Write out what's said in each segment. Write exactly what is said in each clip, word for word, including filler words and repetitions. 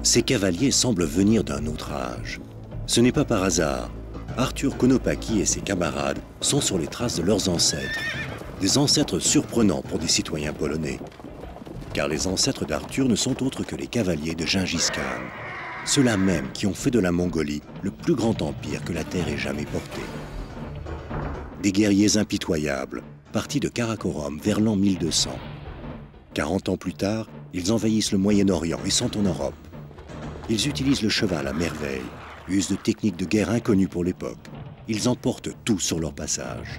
Ces cavaliers semblent venir d'un autre âge. Ce n'est pas par hasard. Arthur Konopaki et ses camarades sont sur les traces de leurs ancêtres. Des ancêtres surprenants pour des citoyens polonais. Car les ancêtres d'Arthur ne sont autres que les cavaliers de Gengis Khan. Ceux-là même qui ont fait de la Mongolie le plus grand empire que la Terre ait jamais porté. Des guerriers impitoyables, partis de Karakorum vers l'an mille deux cents. quarante ans plus tard, ils envahissent le Moyen-Orient et sont en Europe. Ils utilisent le cheval à merveille, usent de techniques de guerre inconnues pour l'époque. Ils emportent tout sur leur passage.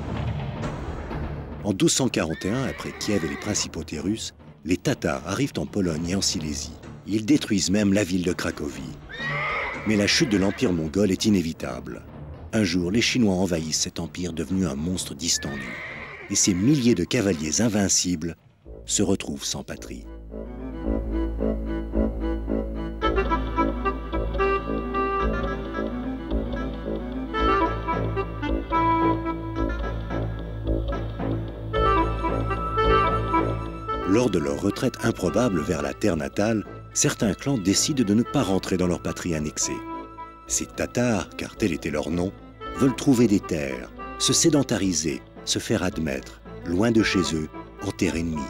En douze cent quarante et un, après Kiev et les principautés russes, les Tatars arrivent en Pologne et en Silésie. Ils détruisent même la ville de Cracovie. Mais la chute de l'empire mongol est inévitable. Un jour, les Chinois envahissent cet empire devenu un monstre distendu. Et ces milliers de cavaliers invincibles se retrouvent sans patrie. Lors de leur retraite improbable vers la terre natale, certains clans décident de ne pas rentrer dans leur patrie annexée. Ces Tatars, car tel était leur nom, veulent trouver des terres, se sédentariser, se faire admettre, loin de chez eux, en terre ennemie.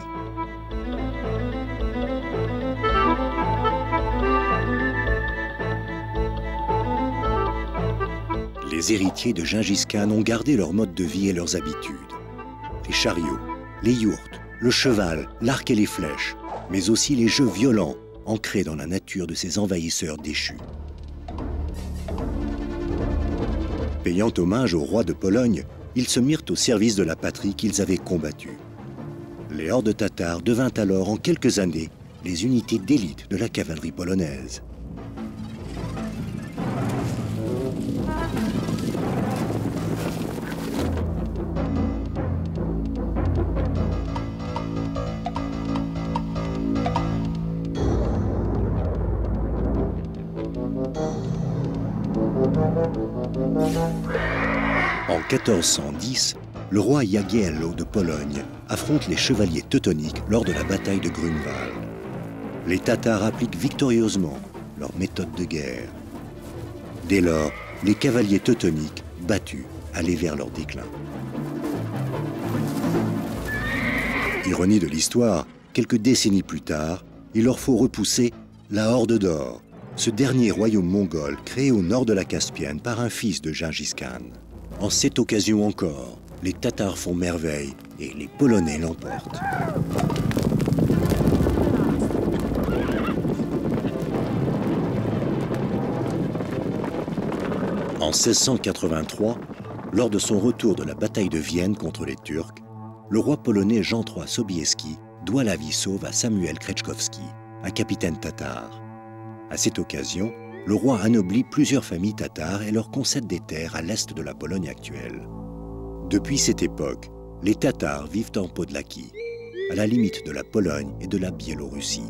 Les héritiers de Gengis Khan ont gardé leur mode de vie et leurs habitudes. Les chariots, les yourtes, le cheval, l'arc et les flèches, mais aussi les jeux violents, ancrés dans la nature de ces envahisseurs déchus. Payant hommage au roi de Pologne, ils se mirent au service de la patrie qu'ils avaient combattue. Les hordes tatars devinrent alors en quelques années les unités d'élite de la cavalerie polonaise. En quatorze cent dix, le roi Jagiello de Pologne affronte les chevaliers teutoniques lors de la bataille de Grunwald. Les Tatars appliquent victorieusement leur méthode de guerre. Dès lors, les cavaliers teutoniques, battus, allaient vers leur déclin. Ironie de l'histoire, quelques décennies plus tard, il leur faut repousser la Horde d'Or, ce dernier royaume mongol créé au nord de la Caspienne par un fils de Gengis Khan. En cette occasion encore, les Tatars font merveille et les Polonais l'emportent. En seize cent quatre-vingt-trois, lors de son retour de la bataille de Vienne contre les Turcs, le roi polonais Jean trois Sobieski doit la vie sauve à Samuel Krzeczkowski, un capitaine tatar. À cette occasion, le roi anoblit plusieurs familles tatares et leur concède des terres à l'est de la Pologne actuelle. Depuis cette époque, les Tatars vivent en Podlaki, à la limite de la Pologne et de la Biélorussie.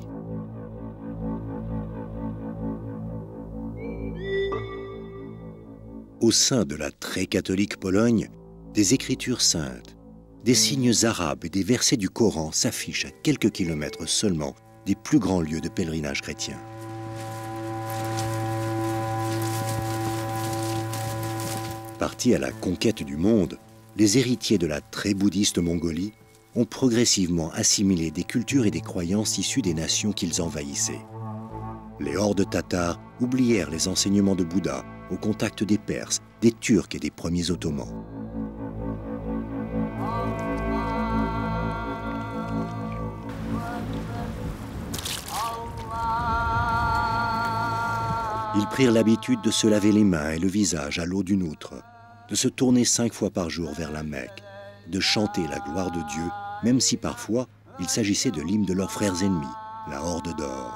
Au sein de la très catholique Pologne, des écritures saintes, des signes arabes et des versets du Coran s'affichent à quelques kilomètres seulement des plus grands lieux de pèlerinage chrétien. Partis à la conquête du monde, les héritiers de la très bouddhiste Mongolie ont progressivement assimilé des cultures et des croyances issues des nations qu'ils envahissaient. Les hordes tatars oublièrent les enseignements de Bouddha au contact des Perses, des Turcs et des premiers Ottomans. Ils prirent l'habitude de se laver les mains et le visage à l'eau d'une outre, de se tourner cinq fois par jour vers la Mecque, de chanter la gloire de Dieu, même si parfois il s'agissait de l'hymne de leurs frères ennemis, la Horde d'Or.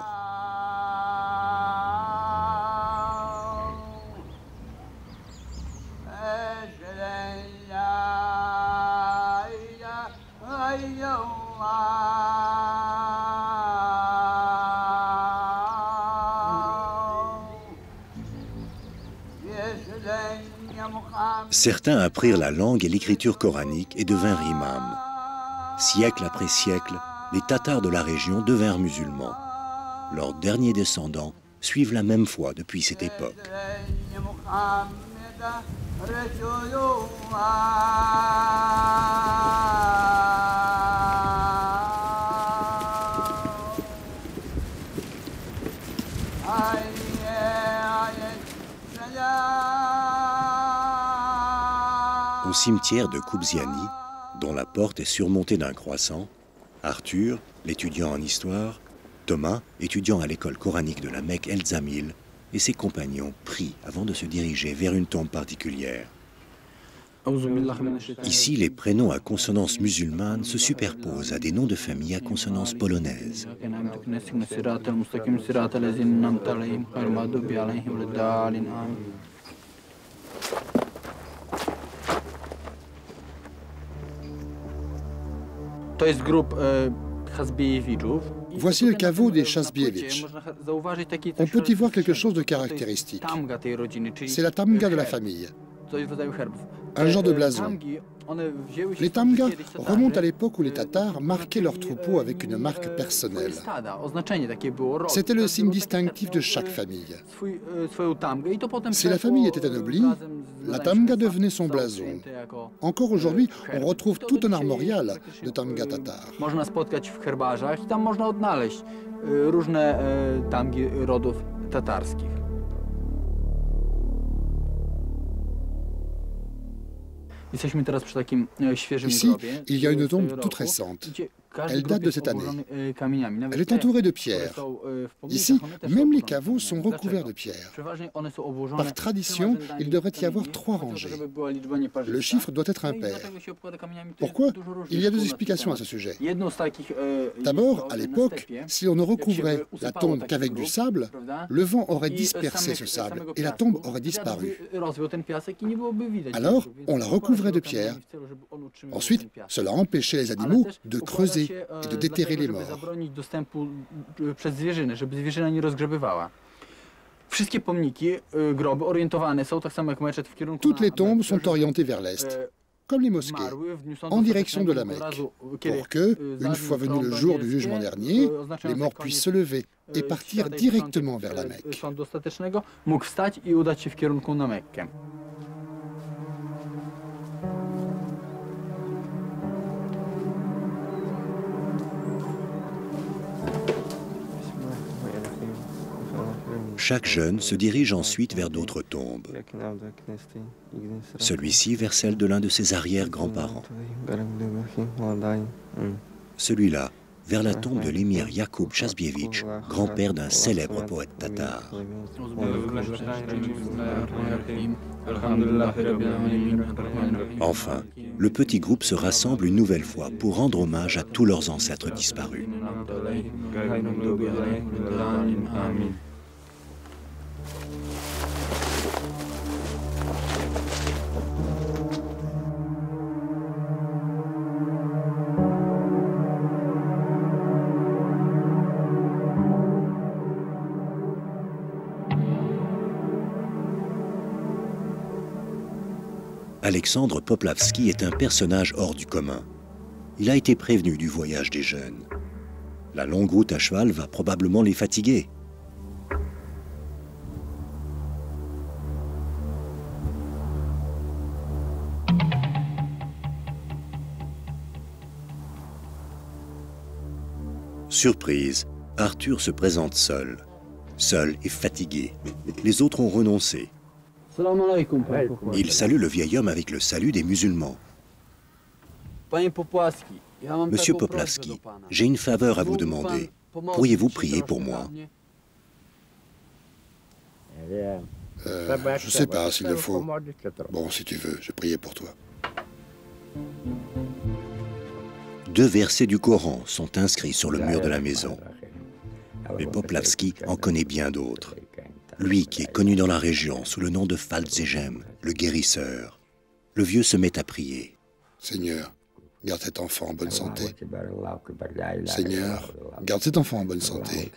Certains apprirent la langue et l'écriture coranique et devinrent imams. Siècle après siècle, les Tatars de la région devinrent musulmans. leurs derniers descendants, suivent la même foi depuis cette époque. Au cimetière de Koubziani, dont la porte est surmontée d'un croissant, Arthur, l'étudiant en histoire, Thomas, étudiant à l'école coranique de la Mecque El Zamil, et ses compagnons prient avant de se diriger vers une tombe particulière. Ici, les prénoms à consonance musulmane se superposent à des noms de famille à consonance polonaise. Voici le caveau des Chazbievitch. On peut y voir quelque chose de caractéristique. C'est la tamga de la famille, un genre de blason. Les tamgas remontent à l'époque où les Tatars marquaient leurs troupeaux avec une marque personnelle. C'était le signe distinctif de chaque famille. Si la famille était anoblie, la tamga devenait son blason. Encore aujourd'hui, on retrouve tout un armorial de tamga tatar. Ici, il y a une tombe toute récente. Elle date de cette année. Elle est entourée de pierres. Ici, même les caveaux sont recouverts de pierres. Par tradition, il devrait y avoir trois rangées. Le chiffre doit être impair. Pourquoi? Il y a deux explications à ce sujet. D'abord, à l'époque, si on ne recouvrait la tombe qu'avec du sable, le vent aurait dispersé ce sable et la tombe aurait disparu. Alors, on la recouvrait de pierres. Ensuite, cela empêchait les animaux de creuser et de déterrer les morts. Toutes les tombes sont orientées vers l'est, comme les mosquées, en direction de la Mecque, pour que, une fois venu le jour du jugement dernier, les morts puissent se lever et partir directement vers la Mecque. Chaque jeune se dirige ensuite vers d'autres tombes. Celui-ci vers celle de l'un de ses arrière-grands-parents. Celui-là vers la tombe de l'émir Yacoub Chazbievitch, grand-père d'un célèbre poète tatar. Enfin, le petit groupe se rassemble une nouvelle fois pour rendre hommage à tous leurs ancêtres disparus. Alexandre Poplavski est un personnage hors du commun. Il a été prévenu du voyage des jeunes. La longue route à cheval va probablement les fatiguer. Surprise, Arthur se présente seul. Seul et fatigué. Les autres ont renoncé. Il salue le vieil homme avec le salut des musulmans. Monsieur Poplavski, j'ai une faveur à vous demander. Pourriez-vous prier pour moi? Euh, je ne sais pas s'il le faut. Bon, si tu veux, je priais pour toi. Deux versets du Coran sont inscrits sur le mur de la maison. Mais Poplavski en connaît bien d'autres. Lui qui est connu dans la région sous le nom de Falzegem, le guérisseur. Le vieux se met à prier. Seigneur, garde cet enfant en bonne santé. Seigneur, garde cet enfant en bonne santé.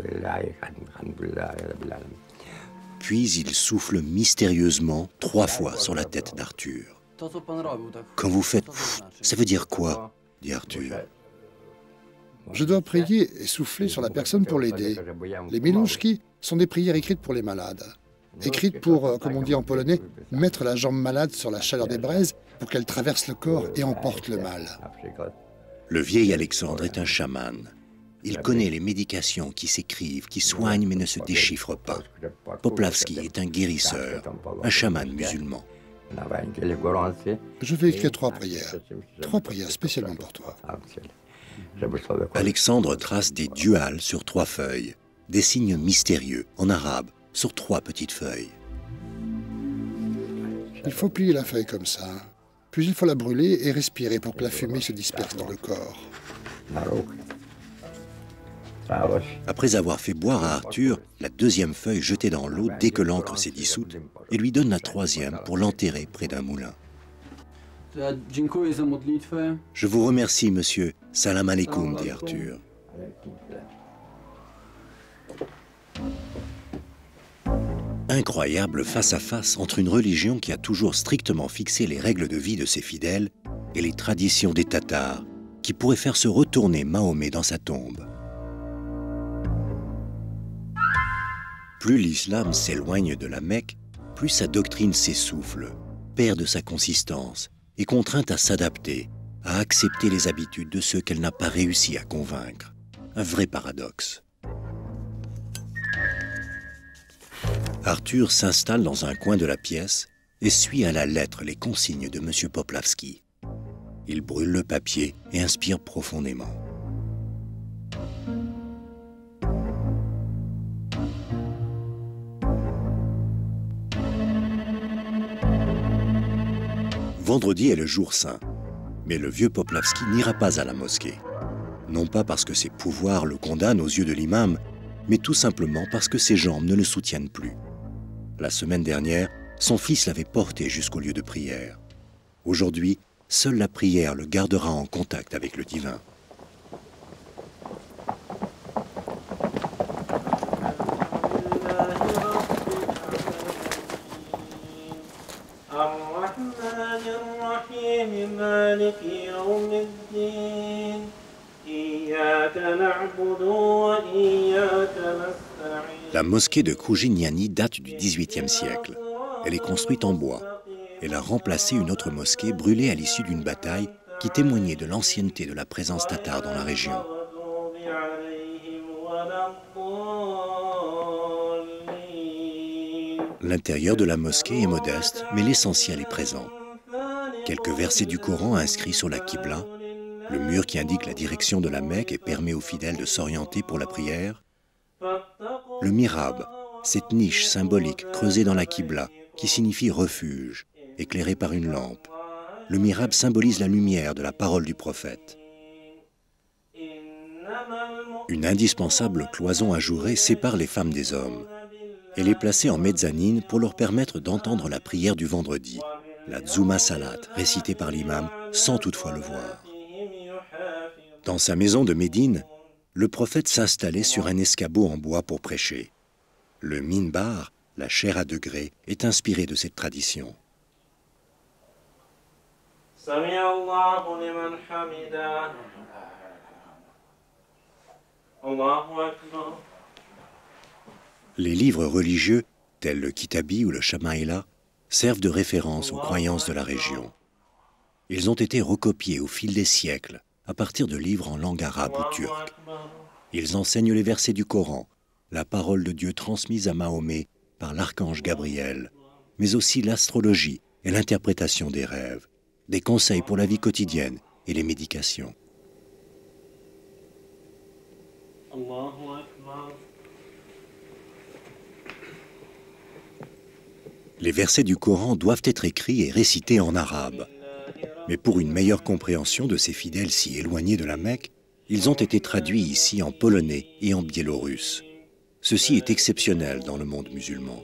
Puis il souffle mystérieusement trois fois sur la tête d'Arthur. Quand vous faites « ça veut dire quoi ?» dit Arthur. Je dois prier et souffler sur la personne pour l'aider. Les milouchki sont des prières écrites pour les malades. Écrites pour, comme on dit en polonais, mettre la jambe malade sur la chaleur des braises pour qu'elle traverse le corps et emporte le mal. Le vieil Alexandre est un chaman. Il connaît les médications qui s'écrivent, qui soignent mais ne se déchiffrent pas. Poplavski est un guérisseur, un chaman musulman. Je vais écrire trois prières. Trois prières spécialement pour toi. Alexandre trace des duals sur trois feuilles, des signes mystérieux en arabe sur trois petites feuilles. Il faut plier la feuille comme ça, puis il faut la brûler et respirer pour que la fumée se disperse dans le corps. Après avoir fait boire à Arthur la deuxième feuille jetée dans l'eau dès que l'encre s'est dissoute, et lui donne la troisième pour l'enterrer près d'un moulin. Je vous remercie, monsieur. Salam alaikum, dit Arthur. Incroyable face-à-face entre une religion qui a toujours strictement fixé les règles de vie de ses fidèles et les traditions des Tatars, qui pourraient faire se retourner Mahomet dans sa tombe. Plus l'islam s'éloigne de la Mecque, plus sa doctrine s'essouffle, perd de sa consistance, est contrainte à s'adapter, à accepter les habitudes de ceux qu'elle n'a pas réussi à convaincre. Un vrai paradoxe. Arthur s'installe dans un coin de la pièce et suit à la lettre les consignes de M. Poplavski. Il brûle le papier et inspire profondément. Vendredi est le jour saint, mais le vieux Poplavski n'ira pas à la mosquée. Non pas parce que ses pouvoirs le condamnent aux yeux de l'imam, mais tout simplement parce que ses jambes ne le soutiennent plus. La semaine dernière, son fils l'avait porté jusqu'au lieu de prière. Aujourd'hui, seule la prière le gardera en contact avec le divin. La mosquée de Krujinyani date du dix-huitième siècle. Elle est construite en bois. Elle a remplacé une autre mosquée brûlée à l'issue d'une bataille qui témoignait de l'ancienneté de la présence tatare dans la région. L'intérieur de la mosquée est modeste, mais l'essentiel est présent. Quelques versets du Coran inscrits sur la Qibla, le mur qui indique la direction de la Mecque et permet aux fidèles de s'orienter pour la prière, le mihrab, cette niche symbolique creusée dans la Qibla qui signifie refuge, éclairée par une lampe. Le mihrab symbolise la lumière de la parole du prophète. Une indispensable cloison ajourée sépare les femmes des hommes. Elle est placée en mezzanine pour leur permettre d'entendre la prière du vendredi, la Zuma Salat, récitée par l'imam sans toutefois le voir. Dans sa maison de Médine, le prophète s'installait sur un escabeau en bois pour prêcher. Le minbar, la chaire à degrés, est inspiré de cette tradition. Les livres religieux, tels le Kitabi ou le Shamaïla, servent de référence aux croyances de la région. Ils ont été recopiés au fil des siècles, à partir de livres en langue arabe ou turque. Ils enseignent les versets du Coran, la parole de Dieu transmise à Mahomet par l'archange Gabriel, mais aussi l'astrologie et l'interprétation des rêves, des conseils pour la vie quotidienne et les médications. Les versets du Coran doivent être écrits et récités en arabe. Mais pour une meilleure compréhension de ces fidèles si éloignés de la Mecque, ils ont été traduits ici en polonais et en biélorusse. Ceci est exceptionnel dans le monde musulman.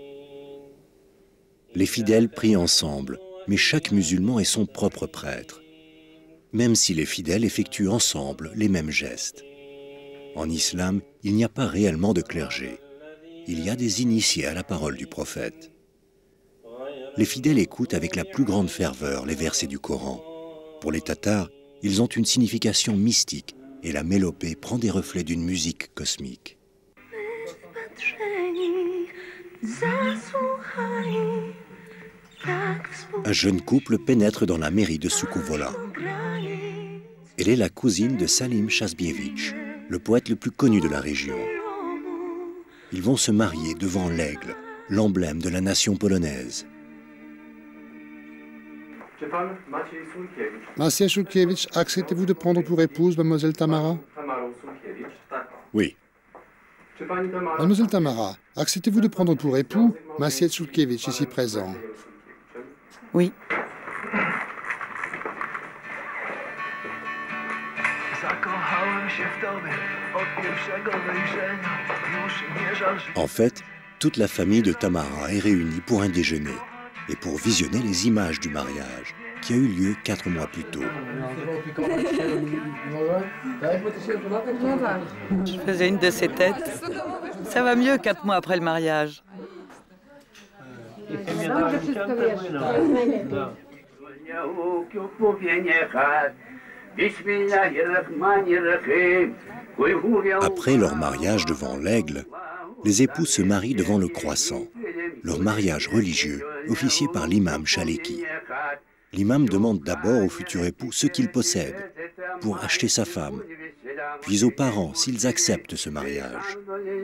Les fidèles prient ensemble, mais chaque musulman est son propre prêtre, même si les fidèles effectuent ensemble les mêmes gestes. En islam, il n'y a pas réellement de clergé. Il y a des initiés à la parole du prophète. Les fidèles écoutent avec la plus grande ferveur les versets du Coran. Pour les Tatars, ils ont une signification mystique et la mélopée prend des reflets d'une musique cosmique. Un jeune couple pénètre dans la mairie de Sukhumvola. Elle est la cousine de Salim Chazbievitch, le poète le plus connu de la région. Ils vont se marier devant l'aigle, l'emblème de la nation polonaise. Maciej Szulkiewicz, acceptez-vous de prendre pour épouse mademoiselle Tamara? Oui. Mademoiselle Tamara, acceptez-vous de prendre pour époux Maciej Szulkiewicz, ici présent? Oui. En fait, toute la famille de Tamara est réunie pour un déjeuner et pour visionner les images du mariage qui a eu lieu quatre mois plus tôt. Je faisais une de ces têtes. Ça va mieux quatre mois après le mariage. Après leur mariage devant l'aigle, les époux se marient devant le croissant, leur mariage religieux officié par l'imam Chaleki. L'imam demande d'abord au futur époux ce qu'il possède pour acheter sa femme, puis aux parents s'ils acceptent ce mariage.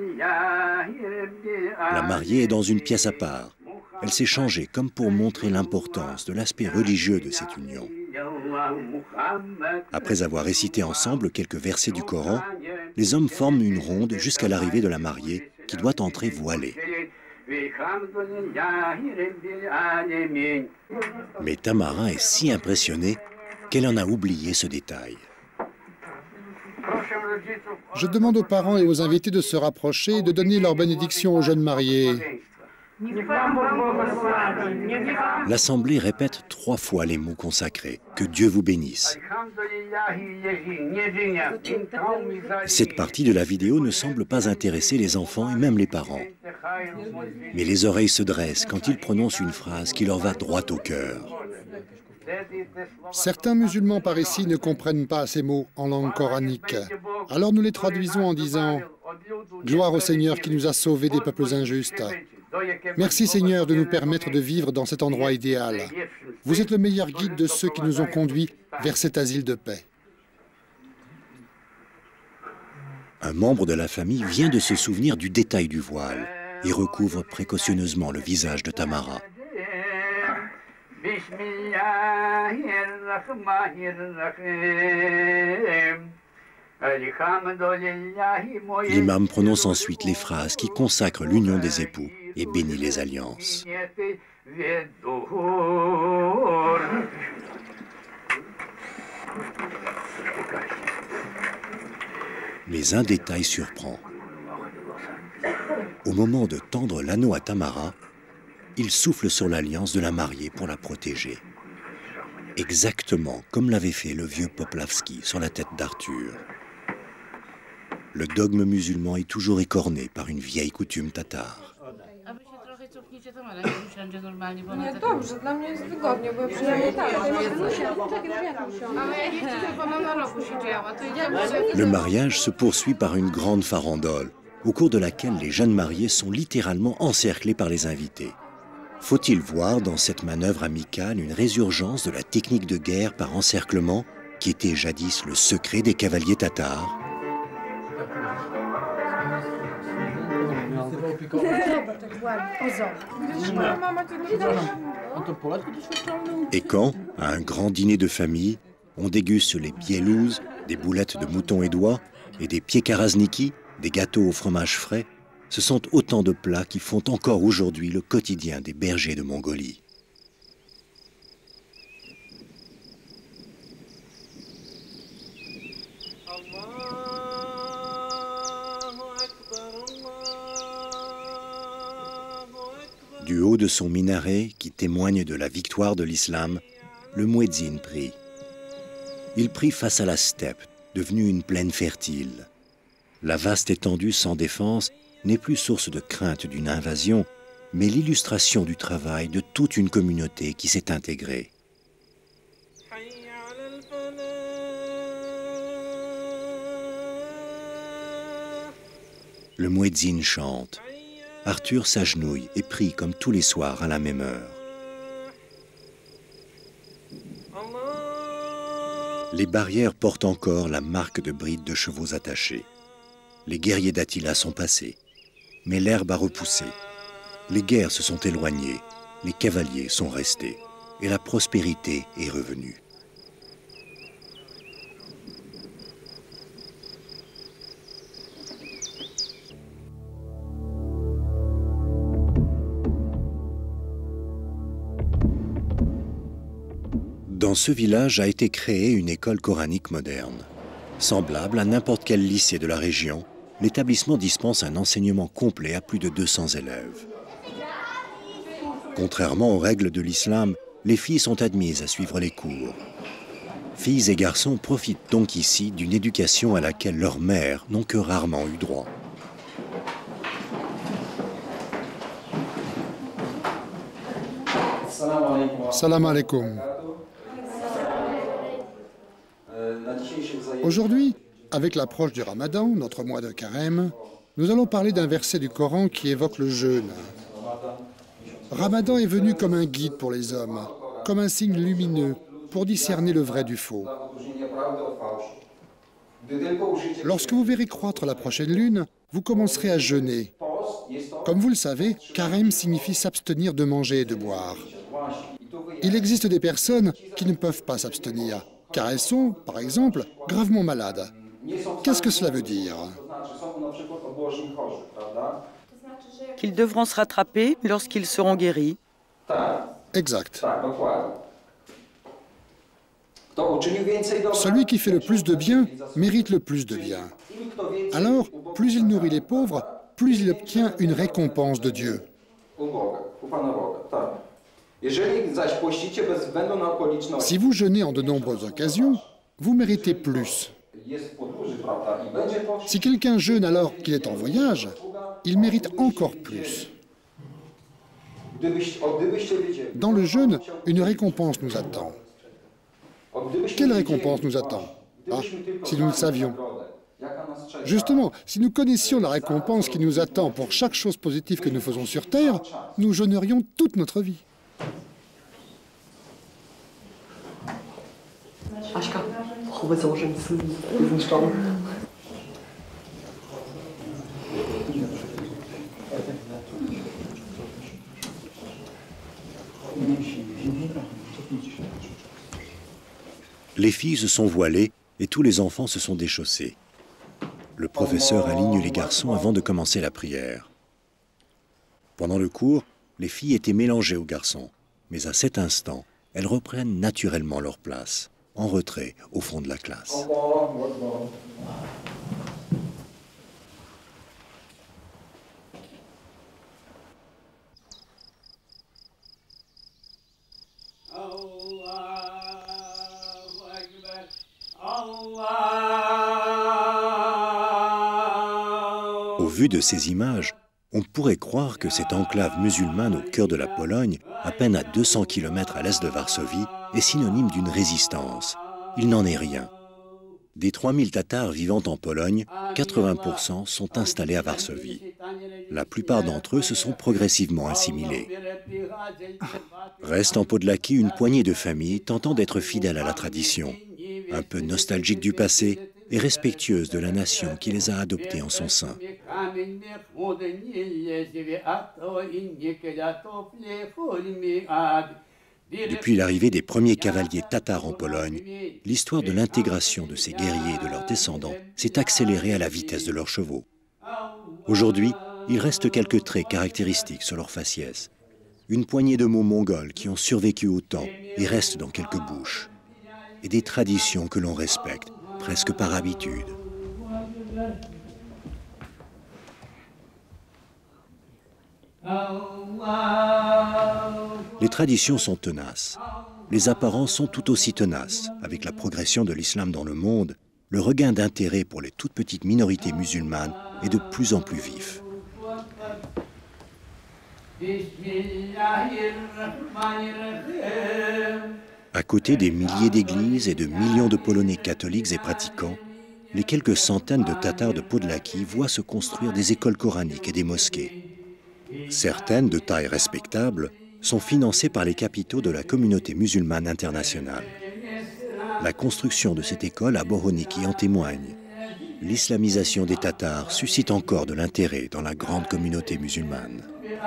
La mariée est dans une pièce à part. Elle s'est changée comme pour montrer l'importance de l'aspect religieux de cette union. Après avoir récité ensemble quelques versets du Coran, les hommes forment une ronde jusqu'à l'arrivée de la mariée qui doit entrer voilée. Mais Tamara est si impressionnée qu'elle en a oublié ce détail. Je demande aux parents et aux invités de se rapprocher et de donner leur bénédiction aux jeunes mariés. L'Assemblée répète trois fois les mots consacrés. Que Dieu vous bénisse. Cette partie de la vidéo ne semble pas intéresser les enfants et même les parents. Mais les oreilles se dressent quand ils prononcent une phrase qui leur va droit au cœur. Certains musulmans par ici ne comprennent pas ces mots en langue coranique. Alors nous les traduisons en disant « Gloire au Seigneur qui nous a sauvés des peuples injustes. Merci Seigneur de nous permettre de vivre dans cet endroit idéal. Vous êtes le meilleur guide de ceux qui nous ont conduits vers cet asile de paix. » Un membre de la famille vient de se souvenir du détail du voile et recouvre précautionneusement le visage de Tamara. L'imam prononce ensuite les phrases qui consacrent l'union des époux et bénit les alliances. Mais un détail surprend. Au moment de tendre l'anneau à Tamara, il souffle sur l'alliance de la mariée pour la protéger. Exactement comme l'avait fait le vieux Poplavski sur la tête d'Arthur. Le dogme musulman est toujours écorné par une vieille coutume tatare. Le mariage se poursuit par une grande farandole, au cours de laquelle les jeunes mariés sont littéralement encerclés par les invités. Faut-il voir dans cette manœuvre amicale une résurgence de la technique de guerre par encerclement qui était jadis le secret des cavaliers tatars? Et quand, à un grand dîner de famille, on déguste les bielouzes, des boulettes de mouton et d'oie, et des pieds karazniki, des gâteaux au fromage frais, ce sont autant de plats qui font encore aujourd'hui le quotidien des bergers de Mongolie. Du haut de son minaret, qui témoigne de la victoire de l'islam, le muezzin prie. Il prie face à la steppe, devenue une plaine fertile. La vaste étendue sans défense n'est plus source de crainte d'une invasion, mais l'illustration du travail de toute une communauté qui s'est intégrée. Le muezzin chante. Arthur s'agenouille et prie comme tous les soirs à la même heure. Les barrières portent encore la marque de brides de chevaux attachés. Les guerriers d'Attila sont passés, mais l'herbe a repoussé. Les guerres se sont éloignées, les cavaliers sont restés, et la prospérité est revenue. Dans ce village a été créée une école coranique moderne. Semblable à n'importe quel lycée de la région, l'établissement dispense un enseignement complet à plus de deux cents élèves. Contrairement aux règles de l'islam, les filles sont admises à suivre les cours. Filles et garçons profitent donc ici d'une éducation à laquelle leurs mères n'ont que rarement eu droit. Salam alaikum. Aujourd'hui, avec l'approche du Ramadan, notre mois de carême, nous allons parler d'un verset du Coran qui évoque le jeûne. Ramadan est venu comme un guide pour les hommes, comme un signe lumineux pour discerner le vrai du faux. Lorsque vous verrez croître la prochaine lune, vous commencerez à jeûner. Comme vous le savez, carême signifie s'abstenir de manger et de boire. Il existe des personnes qui ne peuvent pas s'abstenir, car elles sont, par exemple, gravement malades. Qu'est-ce que cela veut dire? Qu'ils devront se rattraper lorsqu'ils seront guéris. Exact. Celui qui fait le plus de bien mérite le plus de bien. Alors, plus il nourrit les pauvres, plus il obtient une récompense de Dieu. Si vous jeûnez en de nombreuses occasions, vous méritez plus. Si quelqu'un jeûne alors qu'il est en voyage, il mérite encore plus. Dans le jeûne, une récompense nous attend. Quelle récompense nous attend? Ah, si nous le savions. Justement, si nous connaissions la récompense qui nous attend pour chaque chose positive que nous faisons sur Terre, nous jeûnerions toute notre vie. Les filles se sont voilées et tous les enfants se sont déchaussés. Le professeur aligne les garçons avant de commencer la prière. Pendant le cours, les filles étaient mélangées aux garçons, mais à cet instant, elles reprennent naturellement leur place, en retrait au fond de la classe. Au vu de ces images, on pourrait croire que cette enclave musulmane au cœur de la Pologne, à peine à deux cents kilomètres à l'est de Varsovie, est synonyme d'une résistance. Il n'en est rien. Des trois mille Tatars vivant en Pologne, quatre-vingts pour cent sont installés à Varsovie. La plupart d'entre eux se sont progressivement assimilés. Reste en Podlaquie une poignée de familles tentant d'être fidèles à la tradition, un peu nostalgiques du passé et respectueuses de la nation qui les a adoptés en son sein. Depuis l'arrivée des premiers cavaliers tatars en Pologne, l'histoire de l'intégration de ces guerriers et de leurs descendants s'est accélérée à la vitesse de leurs chevaux. Aujourd'hui, il reste quelques traits caractéristiques sur leur faciès. Une poignée de mots mongols qui ont survécu au temps et restent dans quelques bouches. Et des traditions que l'on respecte, presque par habitude. Les traditions sont tenaces. Les apparences sont tout aussi tenaces. Avec la progression de l'islam dans le monde, le regain d'intérêt pour les toutes petites minorités musulmanes est de plus en plus vif. À côté des milliers d'églises et de millions de Polonais catholiques et pratiquants, les quelques centaines de Tatars de Podlaki voient se construire des écoles coraniques et des mosquées. Certaines, de taille respectable, sont financées par les capitaux de la communauté musulmane internationale. La construction de cette école à Boroniki en témoigne. L'islamisation des Tatars suscite encore de l'intérêt dans la grande communauté musulmane.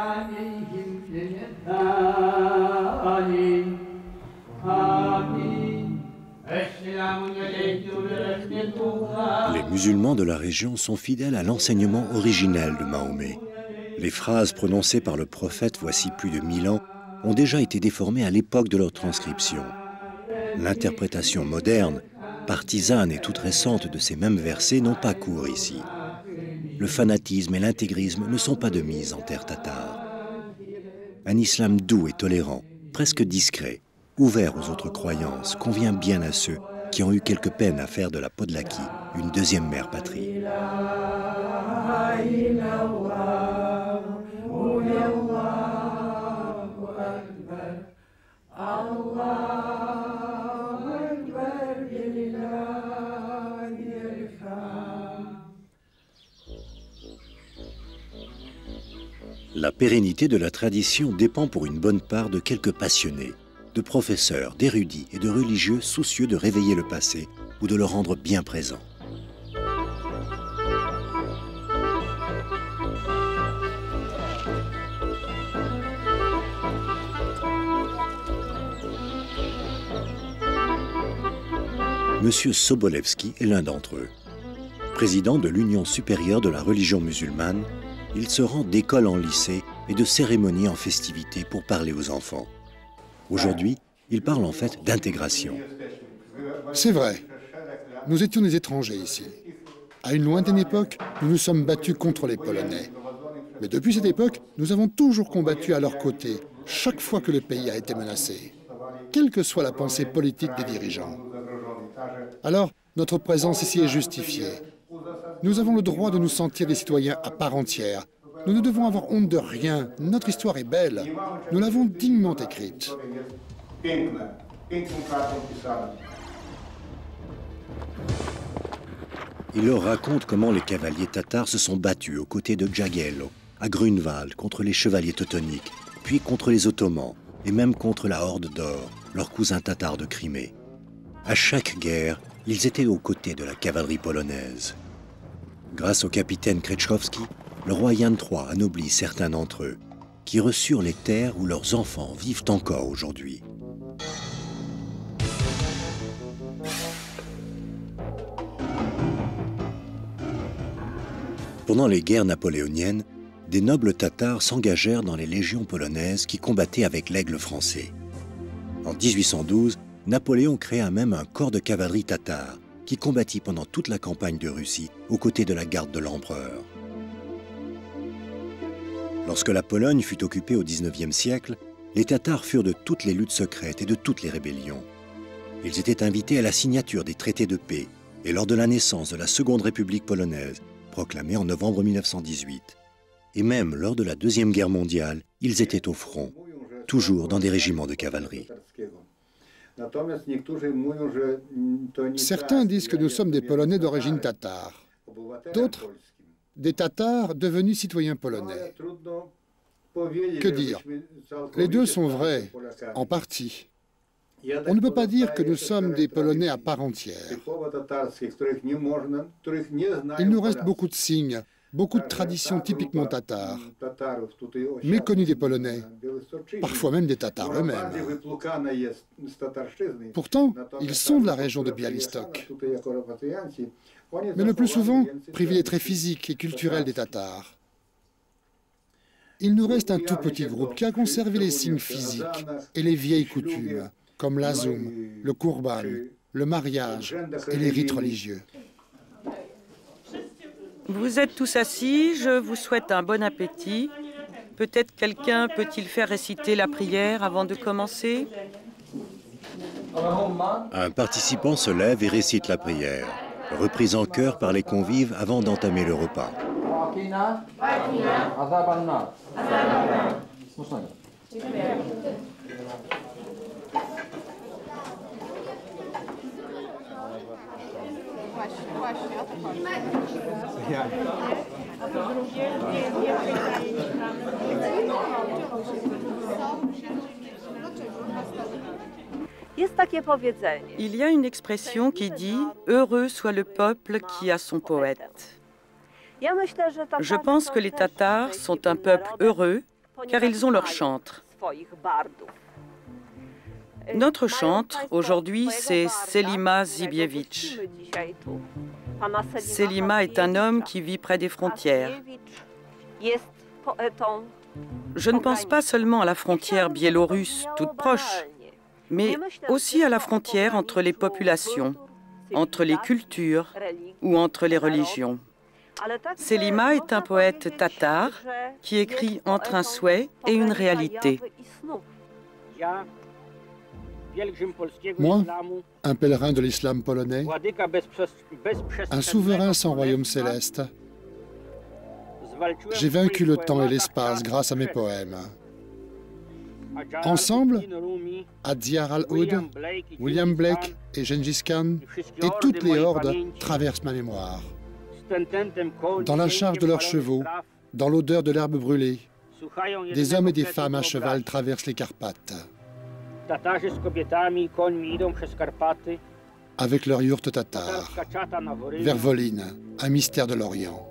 Les musulmans de la région sont fidèles à l'enseignement originel de Mahomet. Les phrases prononcées par le prophète voici plus de mille ans ont déjà été déformées à l'époque de leur transcription. L'interprétation moderne, partisane et toute récente de ces mêmes versets n'ont pas cours ici. Le fanatisme et l'intégrisme ne sont pas de mise en terre tatare. Un islam doux et tolérant, presque discret, ouvert aux autres croyances, convient bien à ceux qui ont eu quelque peine à faire de la Podlaki une deuxième mère patrie. La pérennité de la tradition dépend pour une bonne part de quelques passionnés, de professeurs, d'érudits et de religieux soucieux de réveiller le passé ou de le rendre bien présent. Monsieur Sobolevski est l'un d'entre eux. Président de l'Union supérieure de la religion musulmane, il se rend d'école en lycée et de cérémonie en festivité pour parler aux enfants. Aujourd'hui, il parle en fait d'intégration. C'est vrai. Nous étions des étrangers ici. À une lointaine époque, nous nous sommes battus contre les Polonais. Mais depuis cette époque, nous avons toujours combattu à leur côté, chaque fois que le pays a été menacé, quelle que soit la pensée politique des dirigeants. Alors, notre présence ici est justifiée. Nous avons le droit de nous sentir des citoyens à part entière. Nous ne devons avoir honte de rien. Notre histoire est belle. Nous l'avons dignement écrite. Il leur raconte comment les cavaliers tatars se sont battus aux côtés de Jagiello, à Grunwald, contre les chevaliers teutoniques, puis contre les Ottomans, et même contre la Horde d'Or, leurs cousins tatars de Crimée. À chaque guerre, ils étaient aux côtés de la cavalerie polonaise. Grâce au capitaine Krechovski, le roi Yann trois anoblit certains d'entre eux, qui reçurent les terres où leurs enfants vivent encore aujourd'hui. Pendant les guerres napoléoniennes, des nobles tatars s'engagèrent dans les légions polonaises qui combattaient avec l'aigle français. En mille huit cent douze, Napoléon créa même un corps de cavalerie tatar qui combattit pendant toute la campagne de Russie aux côtés de la garde de l'empereur. Lorsque la Pologne fut occupée au dix-neuvième siècle, les Tatars furent de toutes les luttes secrètes et de toutes les rébellions. Ils étaient invités à la signature des traités de paix et lors de la naissance de la Seconde République polonaise, proclamée en novembre mille neuf cent dix-huit. Et même lors de la Deuxième Guerre mondiale, ils étaient au front, toujours dans des régiments de cavalerie. Certains disent que nous sommes des Polonais d'origine tatare. D'autres, des Tatars devenus citoyens polonais. Que dire? Les deux sont vrais, en partie. On ne peut pas dire que nous sommes des Polonais à part entière. Il nous reste beaucoup de signes, beaucoup de traditions typiquement tatares, méconnues des Polonais, parfois même des Tatars eux-mêmes. Pourtant, ils sont de la région de Bialystok. Mais le plus souvent, privés des traits physiques et culturels des Tatars. Il nous reste un tout petit groupe qui a conservé les signes physiques et les vieilles coutumes, comme l'azum, le kourban, le mariage et les rites religieux. Vous êtes tous assis, je vous souhaite un bon appétit. Peut-être quelqu'un peut-il faire réciter la prière avant de commencer? Un participant se lève et récite la prière, reprise en chœur par les convives avant d'entamer le repas. Il y a une expression qui dit « Heureux soit le peuple qui a son poète ». Je pense que les Tatars sont un peuple heureux car ils ont leur chantre. Notre chantre, aujourd'hui, c'est Selima Zibiewicz. Selima est un homme qui vit près des frontières. Je ne pense pas seulement à la frontière biélorusse toute proche, mais aussi à la frontière entre les populations, entre les cultures ou entre les religions. Selima est un poète tatar qui écrit entre un souhait et une réalité. Moi, un pèlerin de l'islam polonais, un souverain sans royaume céleste, j'ai vaincu le temps et l'espace grâce à mes poèmes. Ensemble, Adziyar al-Oud, William Blake et Gengis Khan et toutes les hordes traversent ma mémoire. Dans la charge de leurs chevaux, dans l'odeur de l'herbe brûlée, des hommes et des femmes à cheval traversent les Carpates. Avec leur yourte tatar, vers Volyn, un mystère de l'Orient.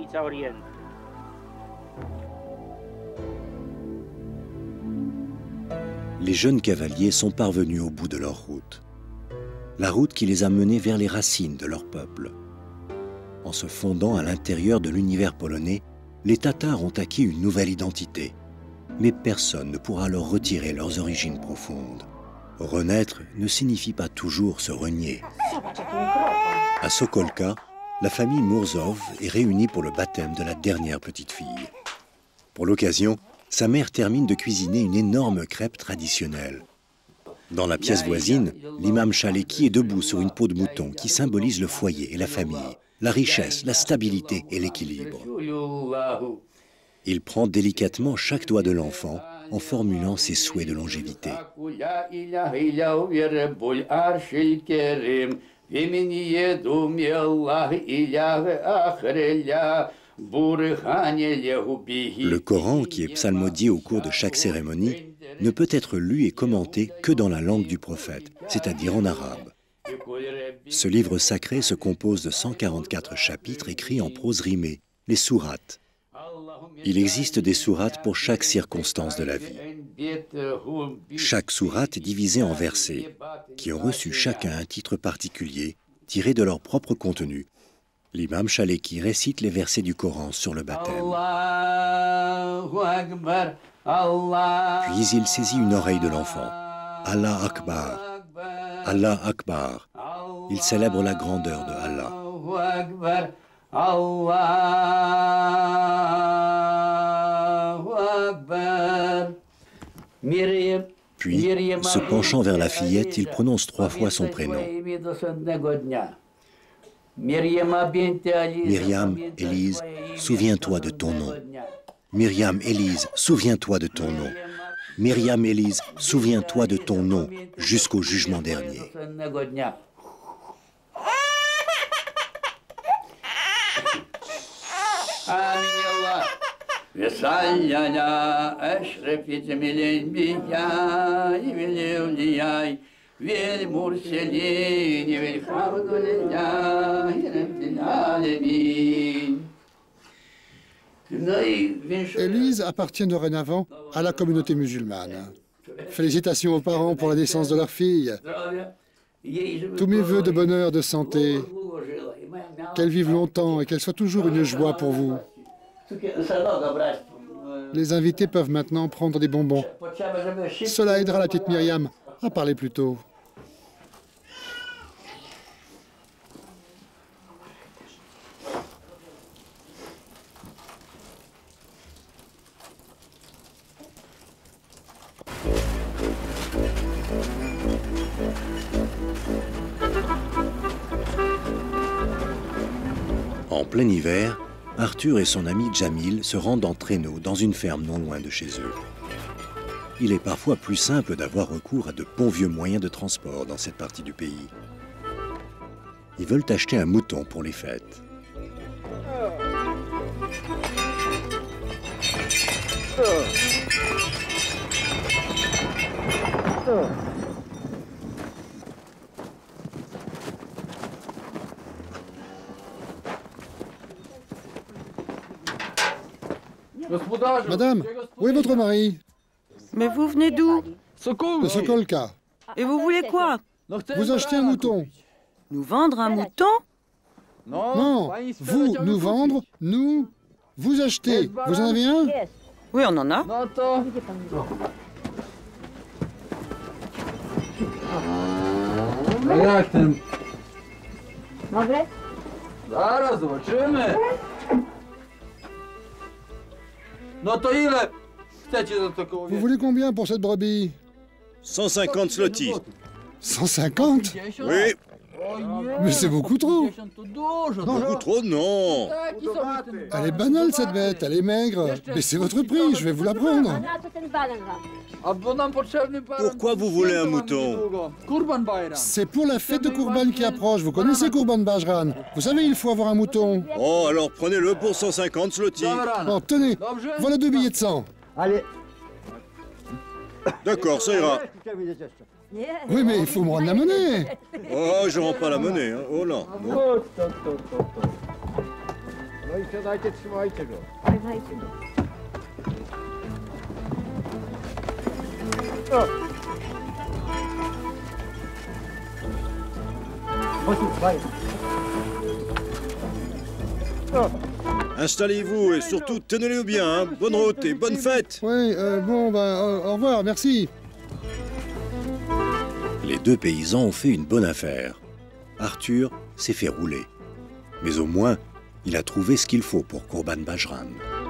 Les jeunes cavaliers sont parvenus au bout de leur route. La route qui les a menés vers les racines de leur peuple. En se fondant à l'intérieur de l'univers polonais, les Tatars ont acquis une nouvelle identité. Mais personne ne pourra leur retirer leurs origines profondes. Renaître ne signifie pas toujours se renier. À Sokolka, la famille Murzov est réunie pour le baptême de la dernière petite fille. Pour l'occasion, sa mère termine de cuisiner une énorme crêpe traditionnelle. Dans la pièce voisine, l'imam Chaleki est debout sur une peau de mouton qui symbolise le foyer et la famille, la richesse, la stabilité et l'équilibre. Il prend délicatement chaque doigt de l'enfant en formulant ses souhaits de longévité. Le Coran, qui est psalmodié au cours de chaque cérémonie, ne peut être lu et commenté que dans la langue du prophète, c'est-à-dire en arabe. Ce livre sacré se compose de cent quarante-quatre chapitres écrits en prose rimée, les sourates. Il existe des sourates pour chaque circonstance de la vie. Chaque sourate est divisée en versets, qui ont reçu chacun un titre particulier, tiré de leur propre contenu. L'imam Chaleki récite les versets du Coran sur le baptême. Puis il saisit une oreille de l'enfant. Allah Akbar, Allah Akbar. Il célèbre la grandeur de Allah. Puis, se penchant vers la fillette, il prononce trois fois son prénom. Myriam, Élise, souviens-toi de ton nom. Myriam, Élise, souviens-toi de ton nom. Myriam, Élise, souviens-toi de ton nom jusqu'au jugement dernier. Élise appartient dorénavant à la communauté musulmane. Félicitations aux parents pour la naissance de leur fille. Tous mes vœux de bonheur, de santé, qu'elle vive longtemps et qu'elle soit toujours une joie pour vous. Les invités peuvent maintenant prendre des bonbons. Cela aidera la petite Myriam à parler plus tôt. En plein hiver, Arthur et son ami Jamil se rendent en traîneau dans une ferme non loin de chez eux. Il est parfois plus simple d'avoir recours à de bons vieux moyens de transport dans cette partie du pays. Ils veulent acheter un mouton pour les fêtes. Madame, où est votre mari? Mais vous venez d'où? De Sokolka. Et vous voulez quoi? Vous achetez un mouton? Nous vendre un mouton? Non, vous nous vendre, nous vous acheter. Vous en avez un? Oui, on en a. Vous voulez combien pour cette brebis? cent cinquante zloty. cent cinquante? Oui. Mais c'est beaucoup trop. Beaucoup trop, non. Elle est banale cette bête, elle est maigre. Mais c'est votre prix, je vais vous la prendre. Pourquoi vous voulez un mouton? C'est pour la fête de Kourban qui approche. Vous connaissez Kourban Bajran? Vous savez, il faut avoir un mouton. Oh, alors prenez-le pour cent cinquante zloty. Bon, tenez, voilà deux billets de cent. Allez. D'accord, ça ira. Oui, mais il faut me rendre la monnaie. Oh, je rends pas la monnaie, hein. Oh là. Installez-vous et surtout tenez-le bien, hein. Bonne route et bonne fête. Oui, euh, bon, ben, euh, au revoir, merci. Les deux paysans ont fait une bonne affaire. Arthur s'est fait rouler. Mais au moins, il a trouvé ce qu'il faut pour Kourban Bajran.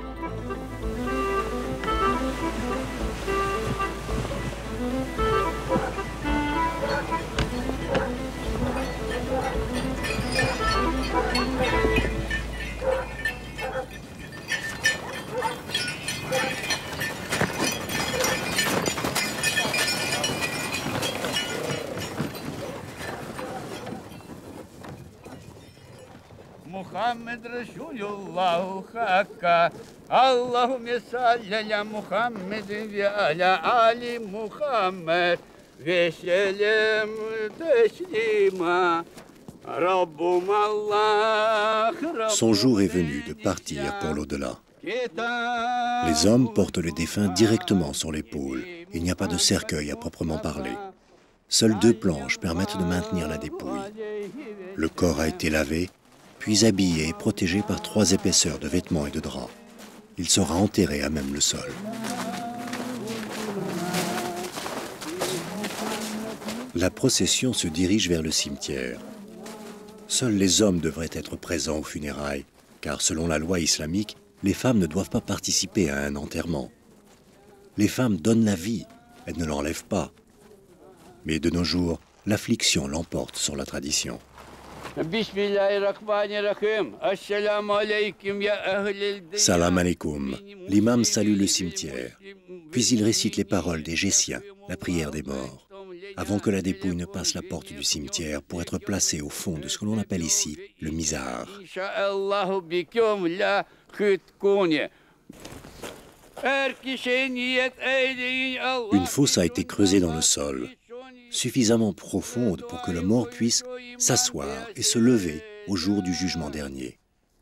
Muhammed Resulullah hakka Allahümme salli ala Muhammed ve ala ali Muhammed ve sellem teslima Rabbum Allah. Son jour est venu de partir pour l'au-delà. Les hommes portent le défunt directement sur l'épaule. Il n'y a pas de cercueil à proprement parler. Seules deux planches permettent de maintenir la dépouille. Le corps a été lavé, puis habillé et protégé par trois épaisseurs de vêtements et de draps. Il sera enterré à même le sol. La procession se dirige vers le cimetière. Seuls les hommes devraient être présents aux funérailles, car selon la loi islamique, les femmes ne doivent pas participer à un enterrement. Les femmes donnent la vie, elles ne l'enlèvent pas. Mais de nos jours, l'affliction l'emporte sur la tradition. Salam alaikum. L'imam salue le cimetière. Puis il récite les paroles des Gésiens, la prière des morts, avant que la dépouille ne passe la porte du cimetière pour être placée au fond de ce que l'on appelle ici le mizar. Une fosse a été creusée dans le sol, suffisamment profonde pour que le mort puisse s'asseoir et se lever au jour du jugement dernier.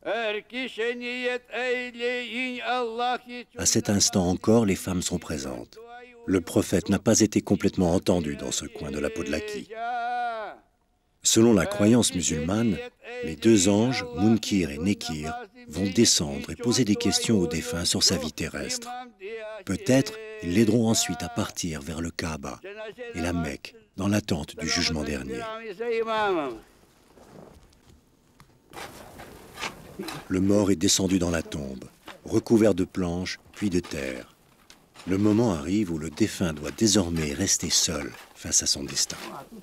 À cet instant encore, les femmes sont présentes. Le prophète n'a pas été complètement entendu dans ce coin de la Podlaquie. Selon la croyance musulmane, les deux anges, Munkir et Nekir, vont descendre et poser des questions au défunt sur sa vie terrestre. Peut-être ils l'aideront ensuite à partir vers le Kaaba et la Mecque, dans l'attente du jugement dernier. Le mort est descendu dans la tombe, recouvert de planches puis de terre. Le moment arrive où le défunt doit désormais rester seul face à son destin.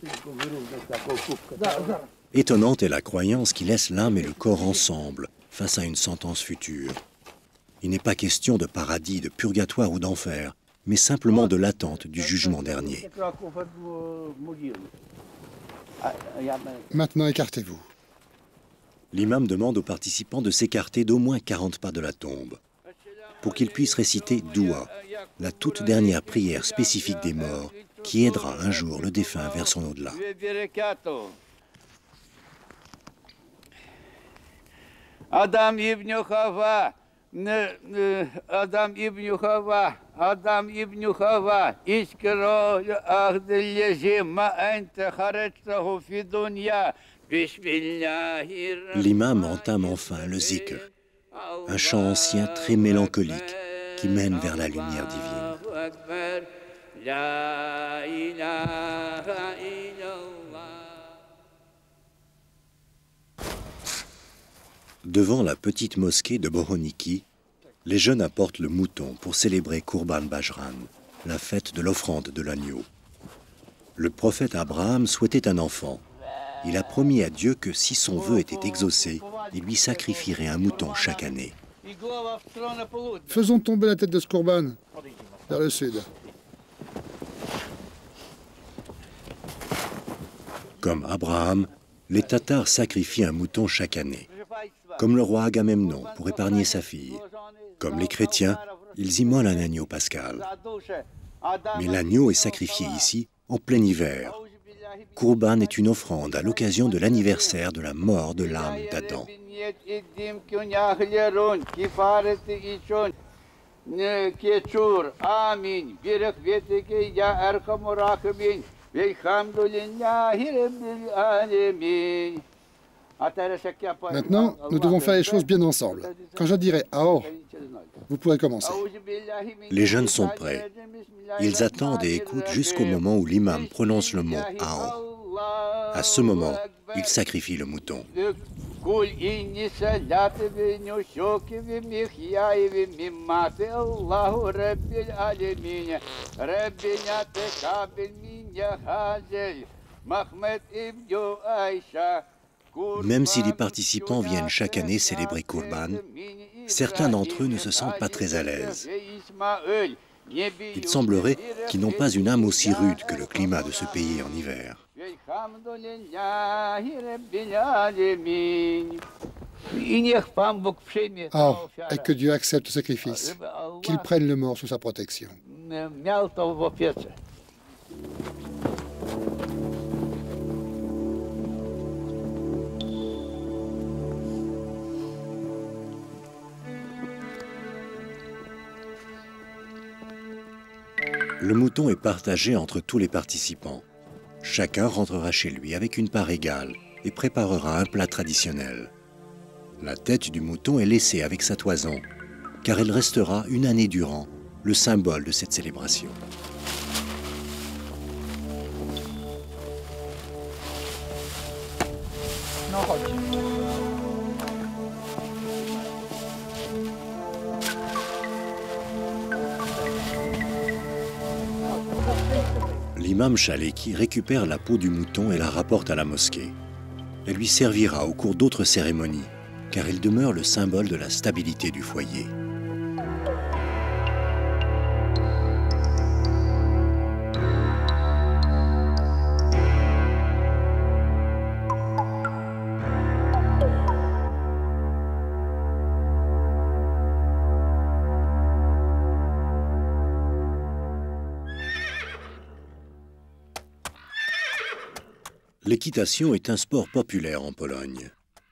Étonnante est la croyance qui laisse l'âme et le corps ensemble face à une sentence future. Il n'est pas question de paradis, de purgatoire ou d'enfer, mais simplement de l'attente du jugement dernier. Maintenant, écartez-vous. L'imam demande aux participants de s'écarter d'au moins quarante pas de la tombe pour qu'ils puissent réciter Doua, la toute dernière prière spécifique des morts qui aidera un jour le défunt vers son au-delà. Adam ibn Hawa, Adam ibn Hawa, Adam ibn Hawa, iskro ahd allazi ma anta kharajtahu fi dunya. L'imam entame enfin le zikr, un chant ancien très mélancolique qui mène vers la lumière divine. Devant la petite mosquée de Boroniki, les jeunes apportent le mouton pour célébrer Kurban Bajran, la fête de l'offrande de l'agneau. Le prophète Abraham souhaitait un enfant. Il a promis à Dieu que si son vœu était exaucé, il lui sacrifierait un mouton chaque année. Faisons tomber la tête de ce Kurban vers le sud. Comme Abraham, les Tatars sacrifient un mouton chaque année. Comme le roi Agamemnon pour épargner sa fille. Comme les chrétiens, ils immolent un agneau pascal. Mais l'agneau est sacrifié ici en plein hiver. Kurban est une offrande à l'occasion de l'anniversaire de la mort de l'âme d'Adam. Maintenant, nous devons faire les choses bien ensemble. Quand je dirai « Ao », vous pourrez commencer. Les jeunes sont prêts. Ils attendent et écoutent jusqu'au moment où l'imam prononce le mot « Ao ». À ce moment, ils sacrifient le mouton. Même si les participants viennent chaque année célébrer Kurban, certains d'entre eux ne se sentent pas très à l'aise. Il semblerait qu'ils n'ont pas une âme aussi rude que le climat de ce pays en hiver. Oh, et que Dieu accepte le sacrifice, qu'il prenne le mort sous sa protection. Le mouton est partagé entre tous les participants. Chacun rentrera chez lui avec une part égale et préparera un plat traditionnel. La tête du mouton est laissée avec sa toison, car elle restera une année durant le symbole de cette célébration. L'imam Chaleki récupère la peau du mouton et la rapporte à la mosquée. Elle lui servira au cours d'autres cérémonies, car elle demeure le symbole de la stabilité du foyer. L'équitation est un sport populaire en Pologne.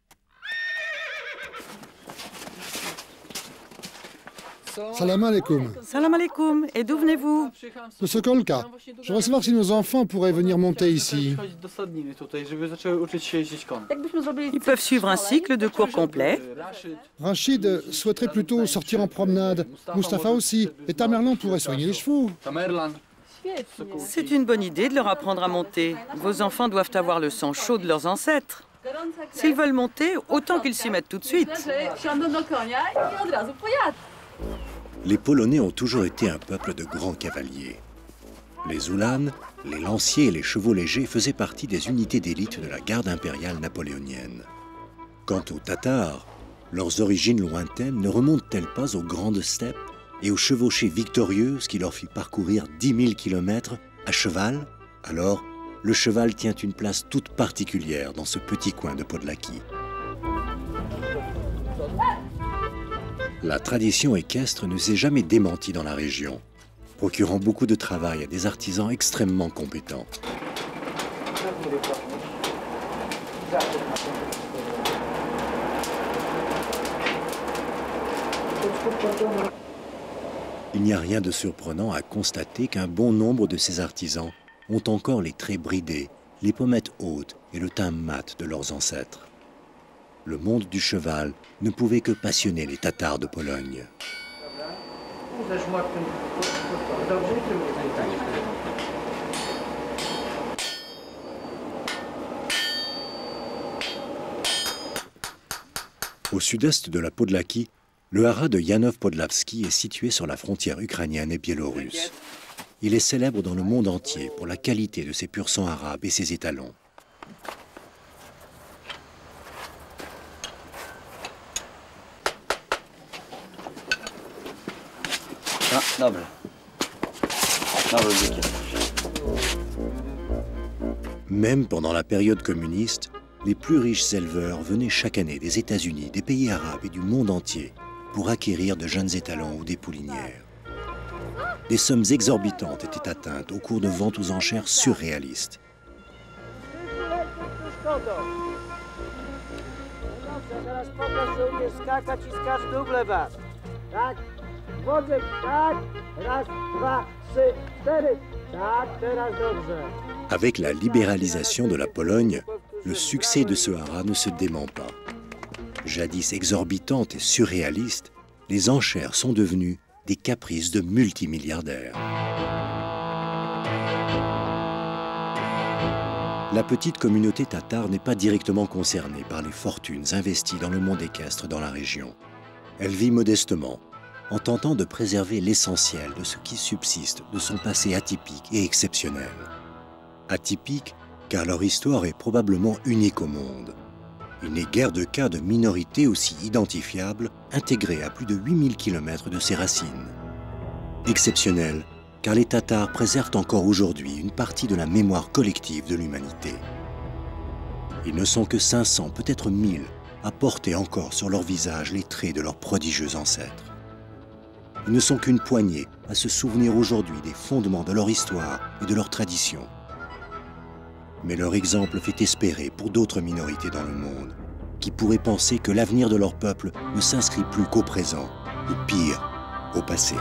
Salam alaikum. Salam alaikum. Et d'où venez-vous? De Sokolka. Je voudrais savoir si nos enfants pourraient venir monter ici. Ils peuvent suivre un cycle de cours complet. Rachid souhaiterait plutôt sortir en promenade. Mustapha aussi. Et Tamerlan pourrait soigner les chevaux. C'est une bonne idée de leur apprendre à monter. Vos enfants doivent avoir le sang chaud de leurs ancêtres. S'ils veulent monter, autant qu'ils s'y mettent tout de suite. Les Polonais ont toujours été un peuple de grands cavaliers. Les Uhlans, les lanciers et les chevaux légers faisaient partie des unités d'élite de la garde impériale napoléonienne. Quant aux Tatars, leurs origines lointaines ne remontent-elles pas aux grandes steppes et aux chevauchées victorieuses qui leur fit parcourir dix mille kilomètres à cheval? Alors, le cheval tient une place toute particulière dans ce petit coin de Podlaki. La tradition équestre ne s'est jamais démentie dans la région, procurant beaucoup de travail à des artisans extrêmement compétents. Il n'y a rien de surprenant à constater qu'un bon nombre de ces artisans ont encore les traits bridés, les pommettes hautes et le teint mat de leurs ancêtres. Le monde du cheval ne pouvait que passionner les Tatars de Pologne. Au sud-est de la Podlaquie, le haras de Janów Podlawski est situé sur la frontière ukrainienne et biélorusse. Il est célèbre dans le monde entier pour la qualité de ses pur sang arabes et ses étalons. Même pendant la période communiste, les plus riches éleveurs venaient chaque année des États-Unis, des pays arabes et du monde entier pour acquérir de jeunes étalons ou des poulinières. Des sommes exorbitantes étaient atteintes au cours de ventes aux enchères surréalistes. Avec la libéralisation de la Pologne, le succès de ce haras ne se dément pas. Jadis exorbitantes et surréalistes, les enchères sont devenues des caprices de multimilliardaires. La petite communauté tatare n'est pas directement concernée par les fortunes investies dans le monde équestre dans la région. Elle vit modestement, en tentant de préserver l'essentiel de ce qui subsiste de son passé atypique et exceptionnel. Atypique, car leur histoire est probablement unique au monde. Il n'est guère de cas de minorité aussi identifiable, intégrée à plus de huit mille kilomètres de ses racines. Exceptionnel, car les Tatars préservent encore aujourd'hui une partie de la mémoire collective de l'humanité. Ils ne sont que cinq cents, peut-être mille, à porter encore sur leur visage les traits de leurs prodigieux ancêtres. Ils ne sont qu'une poignée à se souvenir aujourd'hui des fondements de leur histoire et de leur tradition. Mais leur exemple fait espérer pour d'autres minorités dans le monde, qui pourraient penser que l'avenir de leur peuple ne s'inscrit plus qu'au présent, ou pire, au passé.